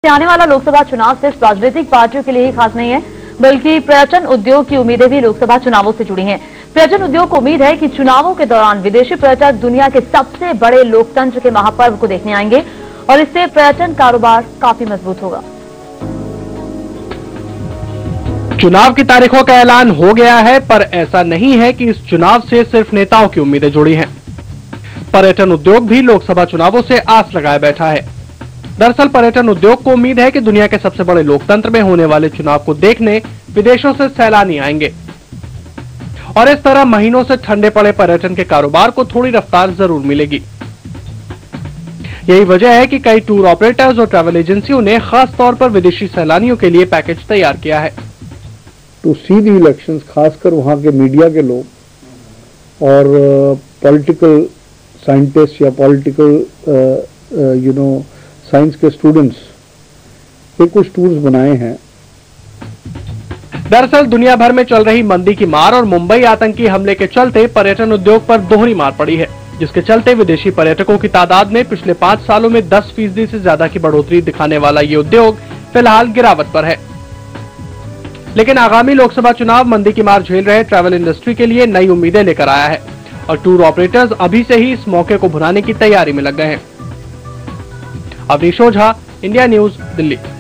आने वाला लोकसभा चुनाव सिर्फ राजनीतिक पार्टियों के लिए ही खास नहीं है, बल्कि पर्यटन उद्योग की उम्मीदें भी लोकसभा चुनावों से जुड़ी हैं। पर्यटन उद्योग को उम्मीद है कि चुनावों के दौरान विदेशी पर्यटक दुनिया के सबसे बड़े लोकतंत्र के महापर्व को देखने आएंगे और इससे पर्यटन कारोबार काफी मजबूत होगा। चुनाव की तारीखों का ऐलान हो गया है, पर ऐसा नहीं है कि इस चुनाव से सिर्फ नेताओं की उम्मीदें जुड़ी हैं। पर्यटन उद्योग भी लोकसभा चुनावों से आस लगाए बैठा है। दरअसल पर्यटन उद्योग को उम्मीद है कि दुनिया के सबसे बड़े लोकतंत्र में होने वाले चुनाव को देखने विदेशों से सैलानी आएंगे और इस तरह महीनों से ठंडे पड़े पर्यटन के कारोबार को थोड़ी रफ्तार जरूर मिलेगी। यही वजह है कि कई टूर ऑपरेटर्स और ट्रैवल एजेंसियों ने खास तौर पर विदेशी सैलानियों के लिए पैकेज तैयार किया है। टू सी दी इलेक्शंस, खासकर वहां के मीडिया के लोग और पॉलिटिकल साइंटिस्ट या पॉलिटिकल साइंस के स्टूडेंट्स ये कुछ टूर्स बनाए हैं। दरअसल दुनिया भर में चल रही मंदी की मार और मुंबई आतंकी हमले के चलते पर्यटन उद्योग पर दोहरी मार पड़ी है, जिसके चलते विदेशी पर्यटकों की तादाद में पिछले 5 सालों में 10% से ज्यादा की बढ़ोतरी दिखाने वाला ये उद्योग फिलहाल गिरावट पर है। लेकिन आगामी लोकसभा चुनाव मंदी की मार झेल रहे ट्रैवल इंडस्ट्री के लिए नई उम्मीदें लेकर आया है और टूर ऑपरेटर्स अभी से ही इस मौके को भुनाने की तैयारी में लग गए हैं। Avneesh Ojha, India News, Delhi.